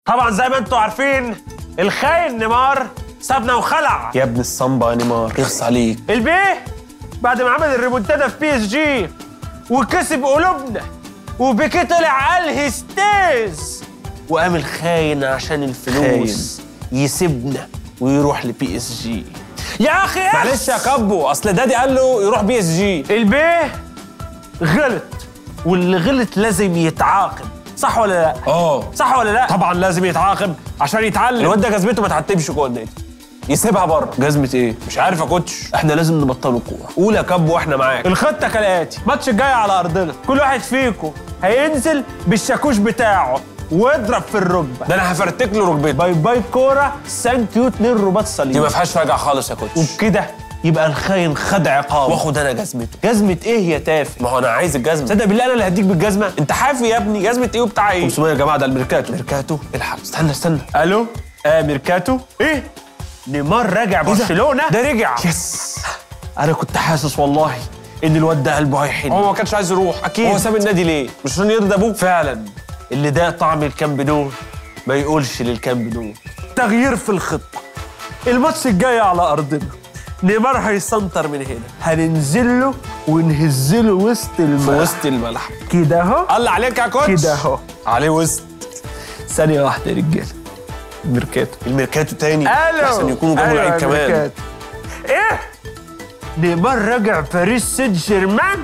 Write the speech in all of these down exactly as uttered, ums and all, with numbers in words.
طبعا زي ما انتوا عارفين الخاين نيمار سابنا وخلع. يا ابن الصنبا يا نيمار يخص عليك. البيه بعد ما عمل الريمونتادا في بي اس جي وكسب قلوبنا وبيكي طلع قال هيستاز وقام الخاين عشان الفلوس خاين. يسيبنا ويروح لبي اس جي. يا اخي معلش يا كابو، اصل دادي قال له يروح بي اس جي. البيه غلط، واللي غلط لازم يتعاقب، صح ولا لا؟ اه صح ولا لا؟ طبعا لازم يتعاقب عشان يتعلم. الواد ده جزمته ما تعتبش جوه النادي، يسيبها بره. جزمة ايه؟ مش عارف يا كوتش. احنا لازم نبطلوا كوره. قول يا كابو واحنا معاك. الخطه كالاتي: ماتش الجاي على ارضنا، كل واحد فيكم هينزل بالشاكوش بتاعه واضرب في الركبه. ده انا هفرتك له ركبته. باي باي كوره، ثانك يو، اتنين رباط صليب. دي ما فيهاش رجع خالص يا كوتش. وبكده يبقى الخاين خد عقاب. واخد انا جزمته. جزمه ايه يا تافه؟ ما هو انا عايز الجزمه. تصدق بالله انا اللي هديك بالجزمه. انت حافي يا ابني. جزمه ايه وبتاع ايه؟ خمسمية يا جماعه، ده الميركاتو. ميركاتو الحق. استنى استنى الو. اه ميركاتو. ايه نيمار راجع برشلونه؟ ده رجع. يس. انا كنت حاسس والله ان الواد ده قلبه هيحن. هو ما كانش عايز يروح اكيد. هو ساب النادي ليه؟ مش عشان يرضى ابوه؟ فعلا اللي ده طعم الكامب نو ما يقولش للكامب نو. تغيير في الخطه. الماتش الجاي على ارضنا، نيمار هيسنتر من هنا، هننزل له ونهز له وسط الملعب. في وسط الملعب كده اهو. الله عليك يا كوتش. كده اهو عليه وسط. ثانيه واحده يا رجاله. الميركاتو. الميركاتو تاني. الو. احسن يكونوا جابوا أيوة لعيب كمان. الميركاتو. ايه نيمار راجع باريس سان جيرمان؟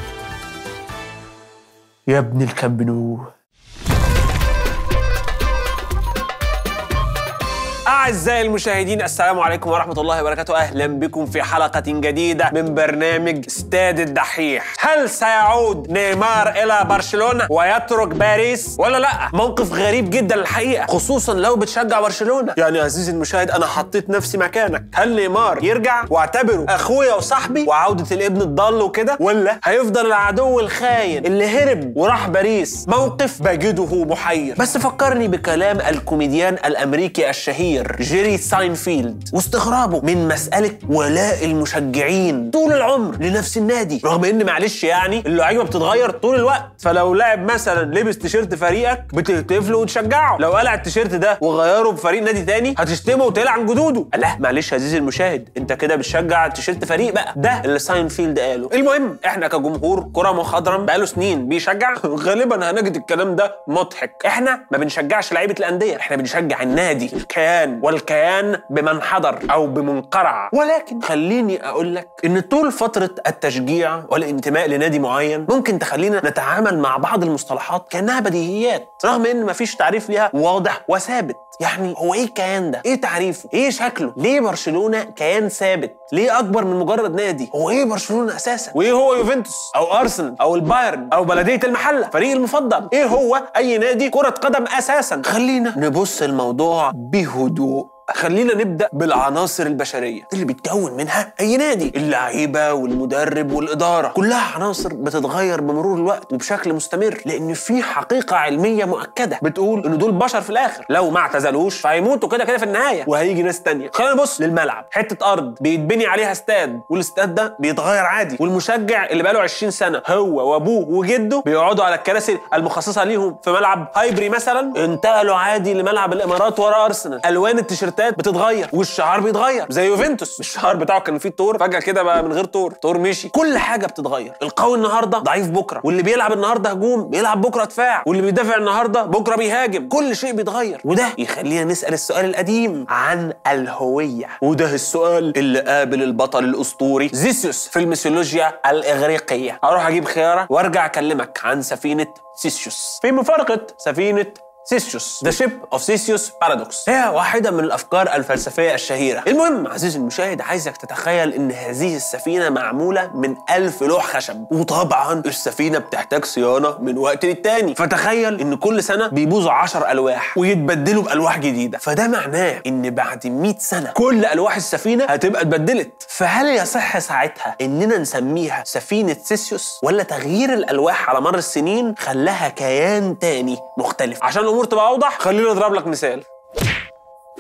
يا ابن الكامب نو. أعزائي المشاهدين، السلام عليكم ورحمة الله وبركاته. أهلا بكم في حلقة جديدة من برنامج استاد الدحيح. هل سيعود نيمار إلى برشلونة ويترك باريس ولا لا؟ موقف غريب جدا الحقيقة، خصوصا لو بتشجع برشلونة. يعني يا عزيزي المشاهد أنا حطيت نفسي مكانك. هل نيمار يرجع واعتبره أخويا وصاحبي وعودة الابن الضال وكده، ولا هيفضل العدو الخاين اللي هرب وراح باريس؟ موقف بجده محير. بس فكرني بكلام الكوميديان الأمريكي الشهير جيري ساينفيلد واستغرابه من مسألة ولاء المشجعين طول العمر لنفس النادي، رغم ان معلش يعني اللعيبه بتتغير طول الوقت. فلو لاعب مثلا لبس تيشيرت فريقك بتهتف له وتشجعه، لو قلع التيشيرت ده وغيره بفريق نادي تاني هتشتمه وتلعن جدوده. لا معلش يا عزيزي المشاهد، انت كده بتشجع تيشيرت فريق بقى. ده اللي ساينفيلد قاله. المهم احنا كجمهور كرة مخضرم بقاله سنين بيشجع غالبا هنجد الكلام ده مضحك. احنا ما بنشجعش لعيبه الانديه، احنا بنشجع النادي، الكيان، والكيان بمنحدر او بمنقرع. ولكن خليني اقول لك ان طول فتره التشجيع والانتماء لنادي معين ممكن تخلينا نتعامل مع بعض المصطلحات كانها بديهيات، رغم ان مفيش تعريف ليها واضح وثابت. يعني هو ايه الكيان ده؟ ايه تعريفه؟ ايه شكله؟ ليه برشلونه كيان ثابت؟ ليه اكبر من مجرد نادي؟ هو ايه برشلونه اساسا؟ وايه هو يوفنتوس او ارسنال او البايرن او بلديه المحله فريق المفضل؟ ايه هو اي نادي كره قدم اساسا؟ خلينا نبص الموضوع بهدوء. خلينا نبدأ بالعناصر البشرية اللي بتكون منها أي نادي. اللعيبة والمدرب والإدارة كلها عناصر بتتغير بمرور الوقت وبشكل مستمر، لأن في حقيقة علمية مؤكدة بتقول إن دول بشر في الآخر، لو ما اعتزلوش فهيموتوا كده كده في النهاية وهيجي ناس تانية. خلينا نبص للملعب، حتة أرض بيتبني عليها استاد، والاستاد ده بيتغير عادي، والمشجع اللي بقاله عشرين سنة هو وأبوه وجده بيقعدوا على الكراسي المخصصة ليهم في ملعب هايبري مثلا، انتقلوا عادي لملعب الإمارات ورا أرسنال. ألوان التيشيرت بتتغير والشعار بيتغير، زي يوفنتوس الشعار بتاعه كان فيه تور، فجأة كده بقى من غير تور، تور مشي. كل حاجة بتتغير. القوي النهارده ضعيف بكره، واللي بيلعب النهارده هجوم بيلعب بكره دفاع، واللي بيدافع النهارده بكره بيهاجم. كل شيء بيتغير، وده يخلينا نسأل السؤال القديم عن الهوية. وده السؤال اللي قابل البطل الأسطوري زيسيوس في الميثولوجيا الإغريقية. هروح أجيب خيارة وأرجع أكلمك عن سفينة سيسيوس في مفارقة سفينة سيسيوس. The Ship of Theseus Paradox هي واحدة من الأفكار الفلسفية الشهيرة. المهم عزيزي المشاهد، عايزك تتخيل إن هذه السفينة معمولة من ألف لوح خشب، وطبعا السفينة بتحتاج صيانة من وقت للتاني. فتخيل إن كل سنة بيبوظوا عشر ألواح ويتبدلوا بألواح جديدة، فده معناه إن بعد مئة سنة كل ألواح السفينة هتبقى اتبدلت. فهل يصح ساعتها إننا نسميها سفينة سيسيوس، ولا تغيير الألواح على مر السنين خلاها كيان تاني مختلف؟ عشان الامور تبقى اوضح خليني اضرب لك مثال.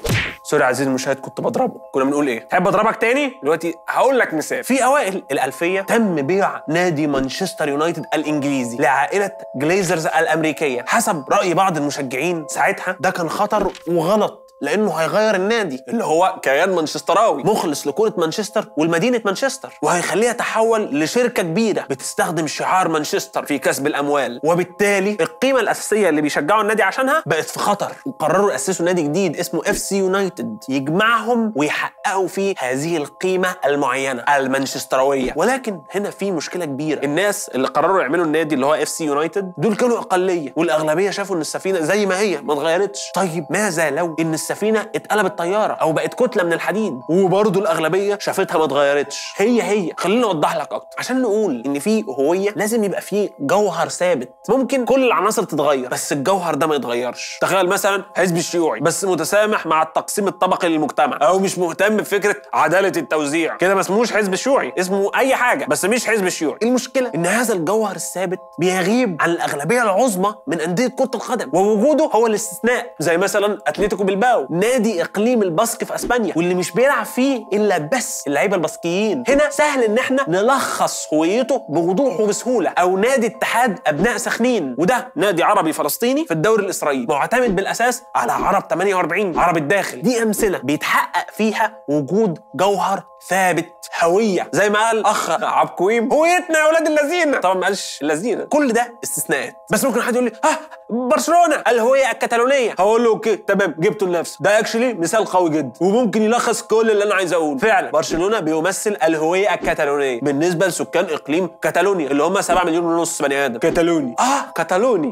سوري عزيزي المشاهد كنت بضربه. كنا بنقول ايه؟ تحب اضربك تاني؟ دلوقتي هقول لك مثال. في اوائل الالفيه تم بيع نادي مانشستر يونايتد الانجليزي لعائله جليزرز الامريكيه. حسب راي بعض المشجعين ساعتها ده كان خطر وغلط، لانه هيغير النادي اللي هو كيان مانشستراوي مخلص لكرة مانشستر والمدينة مانشستر، وهيخليها تحول لشركة كبيرة بتستخدم شعار مانشستر في كسب الاموال، وبالتالي القيمة الاساسية اللي بيشجعوا النادي عشانها بقت في خطر. وقرروا يأسسوا نادي جديد اسمه اف سي يونايتد يجمعهم ويحققوا فيه هذه القيمة المعينة المانشستراوية. ولكن هنا في مشكلة كبيرة. الناس اللي قرروا يعملوا النادي اللي هو اف سي يونايتد دول كانوا اقلية، والاغلبية شافوا ان السفينة زي ما هي ما اتغيرتش. طيب ماذا لو ان السفينة اتقلبت طيارة او بقت كتلة من الحديد وبرضه الاغلبية شافتها ما اتغيرتش؟ هي هي خلينا نوضح لك اكتر. عشان نقول ان في هوية لازم يبقى في جوهر ثابت. ممكن كل العناصر تتغير بس الجوهر ده ما يتغيرش. تخيل مثلا حزب الشيوعي بس متسامح مع التقسيم الطبقي للمجتمع، او مش مهتم بفكرة عدالة التوزيع، كده ما اسموش حزب الشيوعي، اسمه اي حاجة بس مش حزب الشيوعي. المشكلة ان هذا الجوهر الثابت بيغيب عن الاغلبية العظمى من اندية كرة القدم، ووجوده هو الاستثناء. زي مثلا اتلتيكو بلباو، نادي اقليم الباسك في اسبانيا واللي مش بيلعب فيه الا بس اللعيبه الباسكيين. هنا سهل ان احنا نلخص هويته بوضوح وبسهوله. او نادي اتحاد ابناء سخنين، وده نادي عربي فلسطيني في الدوري الاسرائيلي معتمد بالاساس على عرب ثمانية وأربعين، عرب الداخل. دي امثله بيتحقق فيها وجود جوهر ثابت، هويه. زي ما قال اخ عبكويم، هويتنا يا اولاد اللذين. طبعا ما قالش اللذين، كل ده استثناءات. بس ممكن حد يقول لي ها برشلونه الهويه الكتالونيه، هقول له اوكي تمام جبته لنفسه. ده اكشلي مثال قوي جدا وممكن يلخص كل اللي انا عايز اقوله. فعلا برشلونه بيمثل الهويه الكتالونيه بالنسبه لسكان اقليم كاتالونيا اللي هم سبعة مليون ونص بني ادم. كتالوني اه كتالوني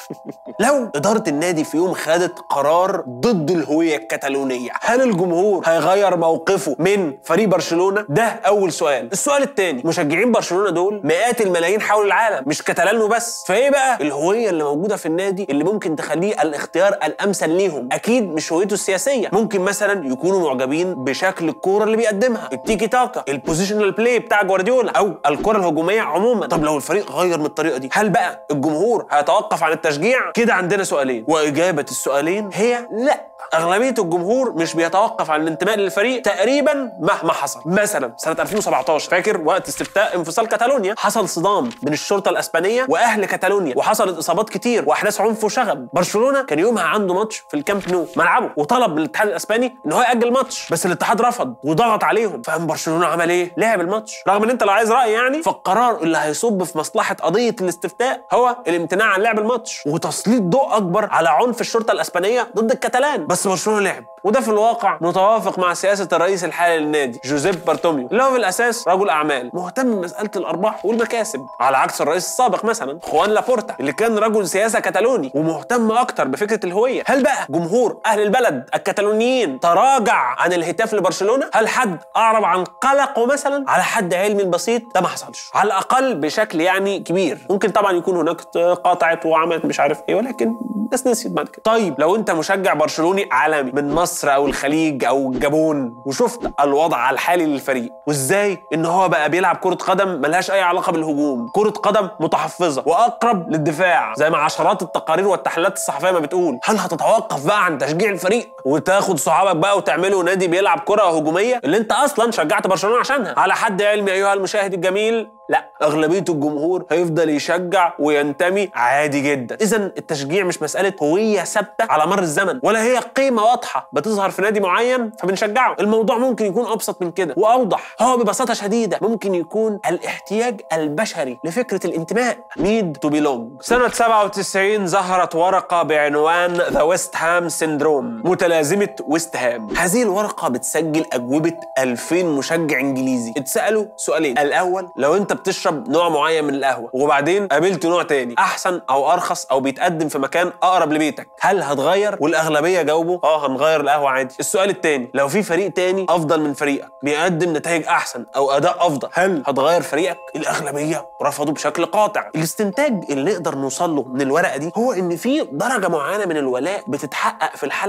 لو اداره النادي في يوم خدت قرار ضد الهويه الكتالونيه، هل الجمهور هيغير موقفه من فريق برشلونه؟ ده اول سؤال. السؤال الثاني، مشجعين برشلونه دول مئات الملايين حول العالم مش كتالان وبس، فايه بقى الهويه اللي موجوده في النادي اللي ممكن تخليه الاختيار الامثل ليهم؟ اكيد مش هويته السياسيه. ممكن مثلا يكونوا معجبين بشكل الكوره اللي بيقدمها، التيكي تاكا، البوزيشنال بلاي بتاع جوارديولا، او الكره الهجوميه عموما. طب لو الفريق غير من الطريقه دي، هل بقى الجمهور هيتوقف عن التشجيع؟ كده عندنا سؤالين، واجابه السؤالين هي لا. اغلبيه الجمهور مش بيتوقف عن الانتماء للفريق تقريبا مهما حصل. مثلا سنه ألفين وسبعتاشر، فاكر وقت استفتاء انفصال كاتالونيا، حصل صدام بين الشرطه الاسبانيه واهل كاتالونيا، وحصلت اصابات كتير واحداث عنف وشغب. برشلونه كان يومها عنده ماتش في الكامب نو ملعبه، وطلب من الاتحاد الاسباني ان هو ياجل ماتش، بس الاتحاد رفض وضغط عليهم. فقام برشلونه عمل ايه؟ لعب الماتش، رغم ان انت لو عايز راي يعني، فالقرار اللي هيصب في مصلحه قضيه الاستفتاء هو الامتناع عن لعب الماتش وتسليط ضوء اكبر على عنف الشرطه الاسبانيه ضد الكتالان. بس برشلونه لعب، وده في الواقع متوافق مع سياسه الرئيس الحالي للنادي جوزيب بارتوميو، اللي هو في الاساس رجل اعمال مهتم بمساله الارباح والمكاسب، على عكس الرئيس السابق مثلا خوان لابورتا اللي كان رجل سياسه كتالوني ومهتم اكتر بفكره الهويه. هل بقى جمهور اهل البلد الكتالونيين تراجع عن الهتاف لبرشلونه؟ هل حد اعرب عن قلقه مثلا؟ على حد علمي البسيط ده ما حصلش، على الاقل بشكل يعني كبير. ممكن طبعا يكون هناك قاطعت وعملت مش عارف ايه، ولكن الناس نسيت بعد كده. طيب لو انت مشجع برشلوني عالمي من مصر او الخليج او الجابون، وشفت الوضع الحالي للفريق وازاي ان هو بقى بيلعب كرة قدم ملهاش اي علاقة بالهجوم، كرة قدم متحفظة واقرب للدفاع زي ما عشرات التقارير والتحليلات الصحفية ما بتقول، هل هتتوقف بقى عن تشجيع الفريق وتاخد صحابك بقى وتعملوا نادي بيلعب كرة هجومية اللي انت اصلا شجعت برشلونة عشانها؟ على حد علمي ايها المشاهد الجميل، لا، اغلبيه الجمهور هيفضل يشجع وينتمي عادي جدا. اذا التشجيع مش مساله هويه ثابته على مر الزمن، ولا هي قيمه واضحه بتظهر في نادي معين فبنشجعه. الموضوع ممكن يكون ابسط من كده واوضح. هو ببساطه شديده ممكن يكون الاحتياج البشري لفكره الانتماء، need to belong. سنه سبعة وتسعين ظهرت ورقه بعنوان ذا ويست هام سيندروم، متلازمه ويست هام. هذه الورقه بتسجل اجوبه ألفين مشجع انجليزي اتسالوا سؤالين. الاول، لو انت بتشرب نوع معين من القهوه وبعدين قابلت نوع تاني احسن او ارخص او بيتقدم في مكان اقرب لبيتك، هل هتغير؟ والاغلبيه جاوبوا اه هنغير القهوه عادي. السؤال التاني، لو في فريق تاني افضل من فريقك بيقدم نتائج احسن او اداء افضل، هل هتغير فريقك؟ الاغلبيه رفضوا بشكل قاطع. الاستنتاج اللي نقدر نوصل له من الورقه دي هو ان في درجه معينه من الولاء بتتحقق في الحاله التانيه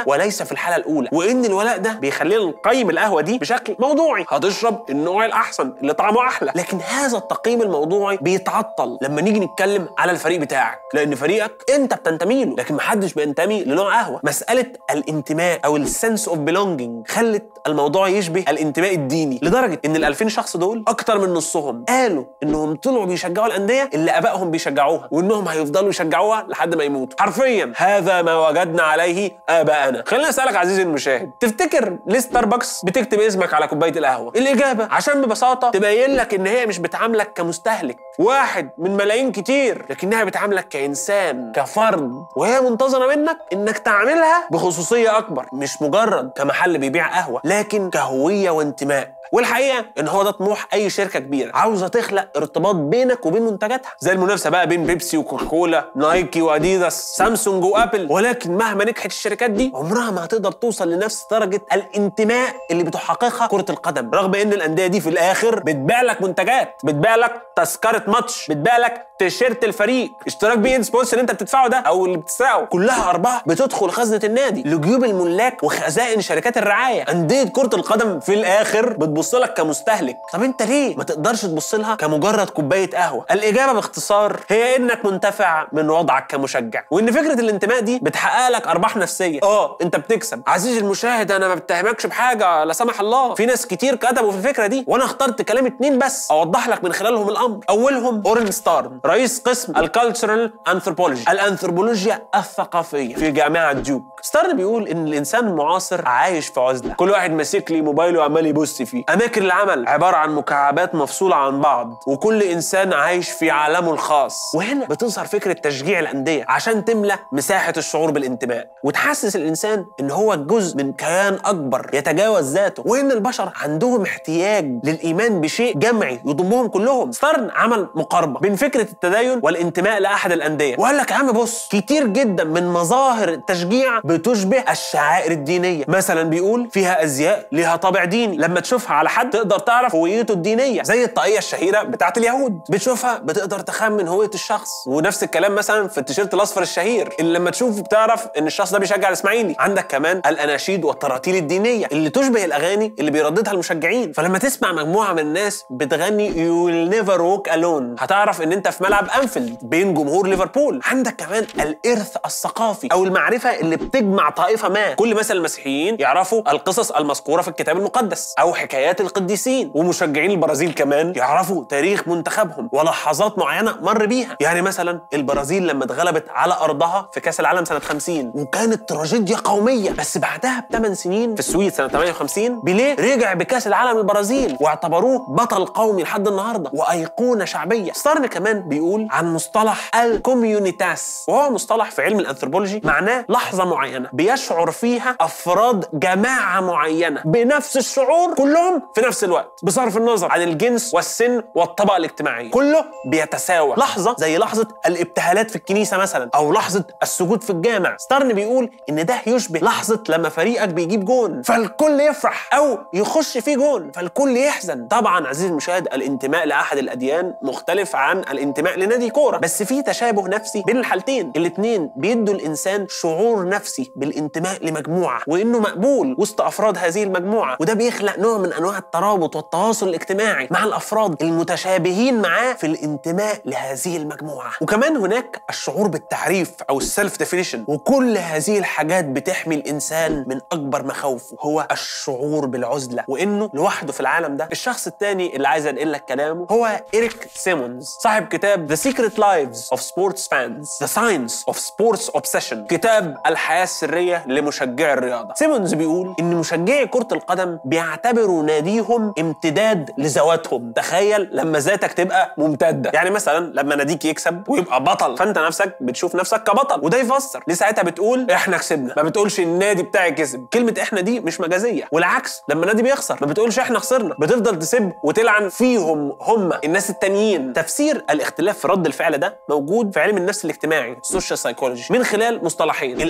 الثانيه وليس في الحاله الاولى، وان الولاء ده بيخلينا نقيم القهوه دي بشكل موضوعي. هتشرب النوع الاحسن اللي طعمه احلى، لكن هذا التقييم الموضوعي بيتعطل لما نيجي نتكلم على الفريق بتاعك، لان فريقك انت بتنتمي له، لكن محدش بينتمي لنوع قهوه. مساله الانتماء او السنس اوف بيلونجينج خلت الموضوع يشبه الانتماء الديني، لدرجه ان ال ألفين شخص دول اكتر من نصهم قالوا انهم طلعوا بيشجعوا الانديه اللي ابائهم بيشجعوها، وانهم هيفضلوا يشجعوها لحد ما يموتوا. حرفيا هذا ما وجدنا عليه اباءنا. خليني اسالك عزيزي المشاهد، تفتكر ليه ستاربكس بتكتب اسمك على كوبايه القهوه؟ الاجابه عشان ببساطه تبين لك ان هي مش بتعاملك كمستهلك واحد من ملايين كتير، لكنها بتعاملك كانسان، كفرد، وهي منتظره منك انك تعاملها بخصوصيه اكبر، مش مجرد كمحل بيبيع قهوه، لكن كهويه وانتماء. والحقيقه ان هو ده طموح اي شركه كبيره عاوزه تخلق ارتباط بينك وبين منتجاتها، زي المنافسه بقى بين بيبسي وكوكاكولا، نايكي واديداس، سامسونج وابل. ولكن مهما نجحت الشركات دي عمرها ما هتقدر توصل لنفس درجه الانتماء اللي بتحققها كره القدم، رغم ان الانديه دي في الاخر بتبيع لك منتجات، بتبيع لك تذكره ماتش، بتبيع لك تيشيرت الفريق، اشتراك بي ان سبورتس اللي انت بتدفعه ده او اللي بتدفعه، كلها ارباح بتدخل خزنه النادي لجيوب الملاك وخزائن شركات الرعايه. انديه كره القدم في الاخر بتبص لك كمستهلك. طب انت ليه ما تقدرش تبص لها كمجرد كوبايه قهوه؟ الاجابه باختصار هي انك منتفع من وضعك كمشجع، وان فكره الانتماء دي بتحقق لك ارباح نفسيه. اه انت بتكسب. عزيزي المشاهد انا ما بتهمكش بحاجه لا سمح الله، في ناس كتير كتبوا في الفكره دي، وانا اخترت كلام اتنين بس اوضح لك من خلالهم الامر. اولهم اورين ستارن، رئيس قسم الكالتشرال انثروبولوجي، الانثروبولوجيا الثقافيه في جامعه ديوك. ستارن بيقول ان الانسان المعاصر عايش في عزله، كل واحد ماسك لي موبايله وعمال يبص فيه، اماكن العمل عباره عن مكعبات مفصوله عن بعض، وكل انسان عايش في عالمه الخاص. وهنا بتظهر فكره تشجيع الانديه عشان تملى مساحه الشعور بالانتماء وتحسس الانسان ان هو جزء من كيان اكبر يتجاوز ذاته، وان البشر عندهم احتياج للايمان بشيء جمعي يضمهم كلهم. ستارن عمل مقاربه بين فكره التدين والانتماء لاحد الانديه، وقال لك يا عم بص، كتير جدا من مظاهر التشجيع بتشبه الشعائر الدينيه. مثلا بيقول فيها ازياء ليها طابع ديني، لما تشوفها على حد تقدر تعرف هويته الدينيه، زي الطاقيه الشهيره بتاعت اليهود، بتشوفها بتقدر تخمن هويه الشخص. ونفس الكلام مثلا في التيشيرت الاصفر الشهير اللي لما تشوفه بتعرف ان الشخص ده بيشجع الاسماعيلي. عندك كمان الاناشيد والتراتيل الدينيه اللي تشبه الاغاني اللي بيرددها المشجعين، فلما تسمع مجموعه من الناس بتغني You will never walk alone هتعرف ان انت في ملعب انفيلد بين جمهور ليفربول. عندك كمان الارث الثقافي او المعرفه اللي بتجمع طائفه ما، كل مثلا المسيحيين يعرفوا القصص المذكوره في الكتاب المقدس او حكايات القديسين، ومشجعين البرازيل كمان يعرفوا تاريخ منتخبهم ولحظات معينه مر بيها. يعني مثلا البرازيل لما اتغلبت على ارضها في كاس العالم سنه خمسين وكانت تراجيديا قوميه، بس بعدها بثمان سنين في السويد سنه ثمانية وخمسين بيليه رجع بكاس العالم البرازيل واعتبروه بطل قومي لحد النهارده وايقونه شعبيه. ستارن كمان بيقول عن مصطلح الكوميونيتاس، وهو مصطلح في علم الانثروبولوجي معناه لحظه معينه بيشعر فيها افراد جماعه معينه بنفس الشعور كلهم في نفس الوقت، بصرف النظر عن الجنس والسن والطبقه الاجتماعيه، كله بيتساوى. لحظه زي لحظه الابتهالات في الكنيسه مثلا او لحظه السجود في الجامع. ستارن بيقول ان ده يشبه لحظه لما فريقك بيجيب جون فالكل يفرح، او يخش فيه جون فالكل يحزن. طبعا عزيزي المشاهد الانتماء لاحد الاديان مختلف عن الانتماء لنادي كوره، بس في تشابه نفسي بين الحالتين. الاثنين بيدوا الانسان شعور نفسي بالانتماء لمجموعه وانه مقبول وسط افراد هذه المجموعه، وده بيخلق نوع من انواع الترابط والتواصل الاجتماعي مع الافراد المتشابهين معاه في الانتماء لهذه المجموعه. وكمان هناك الشعور بالتعريف او السيلف ديفينيشن، وكل هذه الحاجات بتحمي الانسان من اكبر مخاوفه، هو الشعور بالعزله وانه لوحده في العالم ده. الشخص الثاني اللي عايز انقل لك كلامه هو إريك سيمونز، صاحب كتاب The Secret Lives of Sports Fans The Science of Sports Obsession، كتاب الحياه السريه لمشجعي الرياضه. سيمونز بيقول ان مشجعي كره القدم بيعتبروا ناديهم امتداد لذواتهم. تخيل لما ذاتك تبقى ممتده، يعني مثلا لما ناديك يكسب ويبقى بطل فانت نفسك بتشوف نفسك كبطل، وده يفسر ليه ساعتها بتقول احنا كسبنا، ما بتقولش النادي بتاعي كسب. كلمه احنا دي مش مجازيه، والعكس لما نادي بيخسر ما بتقولش احنا خسرنا، بتفضل تسب وتلعن فيهم هم الناس التانيين. تفسير الاختلاف في رد الفعل ده موجود في علم النفس الاجتماعي السوشيال سايكولوجي من خلال مصطلحين. الاول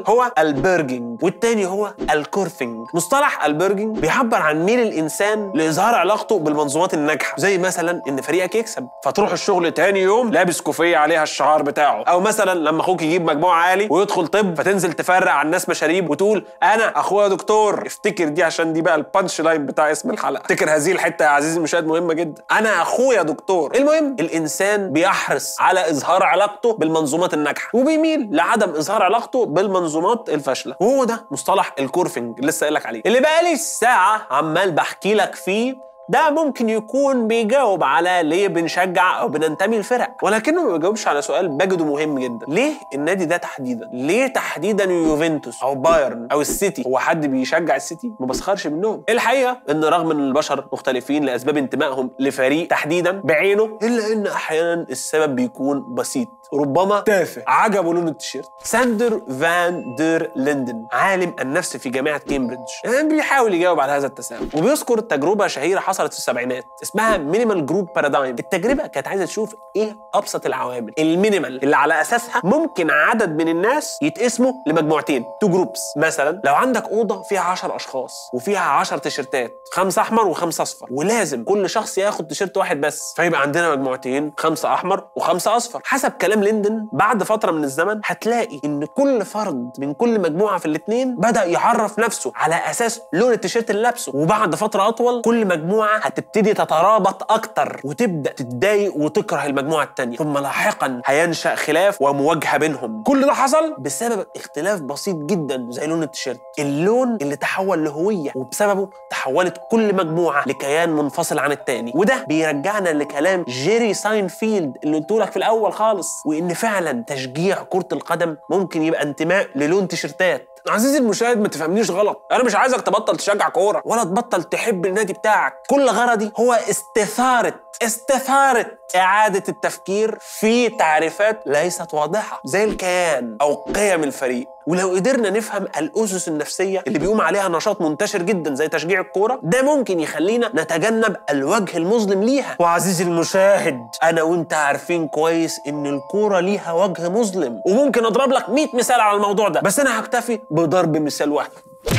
هو البرجنج والتاني هو الكورفنج. مصطلح البرجنج بيعبر عن ميل الانسان لاظهار علاقته بالمنظومات الناجحه، زي مثلا ان فريقك يكسب فتروح الشغل تاني يوم لابس كوفيه عليها الشعار بتاعه، او مثلا لما اخوك يجيب مجموع عالي ويدخل طب فتنزل تفرق على الناس مشاريب وتقول انا اخويا دكتور. افتكر دي عشان دي بقى البانش لاين بتاع اسم الحلقه. افتكر هذه الحته يا عزيزي المشاهد، مهمه جدا. انا اخويا دكتور. المهم الانسان بيحرص على اظهار علاقته بالمنظومات الناجحه وبيميل لعدم اظهار علاقته بالمنظومات الفاشله، وهو ده مصطلح الكورفنج اللي لسه قايل لك عليه، اللي بقالي ساعه عمال بحكي لك فيه. ده ممكن يكون بيجاوب على ليه بنشجع او بننتمي لفرق، ولكنه ما بيجاوبش على سؤال بجده مهم جدا. ليه النادي ده تحديدا؟ ليه تحديدا يوفنتوس او بايرن او السيتي؟ هو حد بيشجع السيتي؟ ما بسخرش منهم. الحقيقه ان رغم ان البشر مختلفين لاسباب انتمائهم لفريق تحديدا بعينه، الا ان احيانا السبب بيكون بسيط، ربما تافه، عجبه لون التيشيرت. ساندر فان دير ليندن، عالم النفس في جامعه كامبريدج، يعني بيحاول يجاوب على هذا التساؤل، وبيذكر تجربه شهيره حصلت في السبعينات اسمها مينيمال جروب بارادايم. التجربه كانت عايزه تشوف ايه ابسط العوامل المينيمال اللي على اساسها ممكن عدد من الناس يتقسموا لمجموعتين، تو جروبس. مثلا لو عندك اوضه فيها عشرة اشخاص وفيها عشرة تيشيرتات، خمسه احمر وخمسه اصفر، ولازم كل شخص ياخد تيشيرت واحد بس، فيبقى عندنا مجموعتين، خمسه احمر وخمسه اصفر. حسب كلام ليندن بعد فتره من الزمن هتلاقي ان كل فرد من كل مجموعه في الاثنين بدا يعرف نفسه على اساس لون التيشيرت اللي لابسه، وبعد فتره اطول كل مجموعه هتبتدي تترابط اكتر وتبدا تتضايق وتكره المجموعه الثانيه، ثم لاحقا هينشا خلاف ومواجهه بينهم. كل ده حصل بسبب اختلاف بسيط جدا زي لون التيشيرت، اللون اللي تحول لهويه وبسببه تحولت كل مجموعه لكيان منفصل عن الثاني. وده بيرجعنا لكلام جيري ساينفيلد اللي قلت لك في الاول خالص، وان فعلا تشجيع كره القدم ممكن يبقى انتماء للون تيشيرتات. عزيزي المشاهد ما تفهمنيش غلط، انا مش عايزك تبطل تشجع كوره ولا تبطل تحب النادي بتاعك. كل غرضي هو استثاره استثاره اعاده التفكير في تعريفات ليست واضحه زي الكيان او قيم الفريق. ولو قدرنا نفهم الاسس النفسيه اللي بيقوم عليها نشاط منتشر جدا زي تشجيع الكوره، ده ممكن يخلينا نتجنب الوجه المظلم ليها. وعزيزي المشاهد، انا وانت عارفين كويس ان الكوره ليها وجه مظلم، وممكن اضرب لك مية مثال على الموضوع ده، بس انا هكتفي بضرب مثال واحد.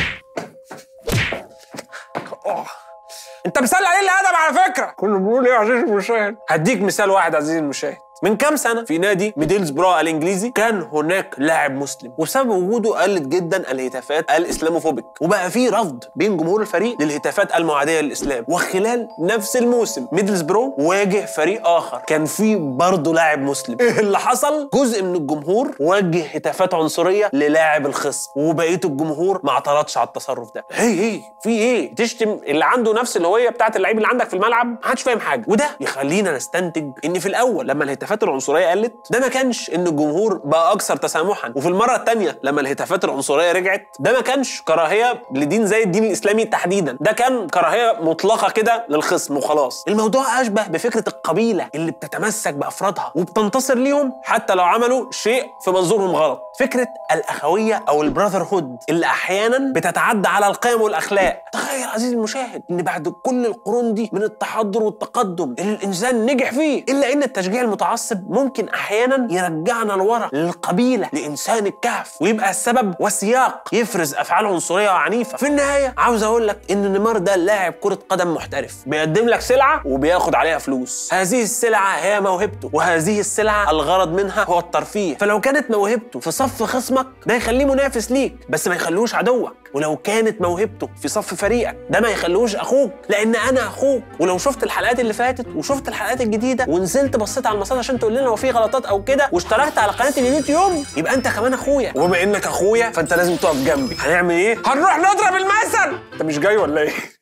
أوه. انت مثال عليه الادب على فكره. كله بيقول ايه يا عزيزي المشاهد؟ هديك مثال واحد عزيزي المشاهد. من كام سنة في نادي ميدلزبرا الإنجليزي كان هناك لاعب مسلم، وبسبب وجوده قلت جدا الهتافات الإسلاموفوبيك، وبقى في رفض بين جمهور الفريق للهتافات المعادية للإسلام. وخلال نفس الموسم ميدلزبرا واجه فريق آخر كان فيه برضه لاعب مسلم. إيه اللي حصل؟ جزء من الجمهور وجه هتافات عنصرية للاعب الخصم، وبقية الجمهور ما اعترضش على التصرف ده. هي هي في إيه؟ تشتم اللي عنده نفس الهوية بتاعت اللعيب اللي عندك في الملعب؟ ما حدش فاهم حاجة. وده يخلينا نستنتج إن في الأول لما الهتافات الهتافات العنصريه قلت، ده ما كانش ان الجمهور بقى اكثر تسامحا، وفي المره الثانيه لما الهتافات العنصريه رجعت، ده ما كانش كراهيه لدين زي الدين الاسلامي تحديدا، ده كان كراهيه مطلقه كده للخصم وخلاص. الموضوع اشبه بفكره القبيله اللي بتتمسك بافرادها وبتنتصر ليهم حتى لو عملوا شيء في منظورهم غلط. فكره الاخويه او البراذر هود اللي احيانا بتتعدى على القيم والاخلاق. تخيل عزيزي المشاهد ان بعد كل القرون دي من التحضر والتقدم اللي الانسان نجح فيه، الا ان التشجيع المتعصب ممكن احيانا يرجعنا لورا للقبيله، لانسان الكهف، ويبقى السبب وسياق يفرز افعال عنصريه وعنيفه. في النهايه عاوز اقول لك ان نيمار ده لاعب كره قدم محترف، بيقدم لك سلعه وبياخد عليها فلوس. هذه السلعه هي موهبته، وهذه السلعه الغرض منها هو الترفيه. فلو كانت موهبته في صف خصمك ده يخليه منافس ليك بس ما يخلوش عدوك، ولو كانت موهبته في صف فريقك ده ما يخلوش اخوك، لان انا اخوك. ولو شفت الحلقات اللي فاتت وشفت الحلقات الجديده ونزلت بصيت على المسار عشان تقول لنا لو في غلطات او كده واشتركت على قناه اليوتيوب، يبقى انت كمان اخويا، وبما انك اخويا فانت لازم تقف جنبي. هنعمل ايه؟ هنروح نضرب المثل. انت مش جاي ولا ايه؟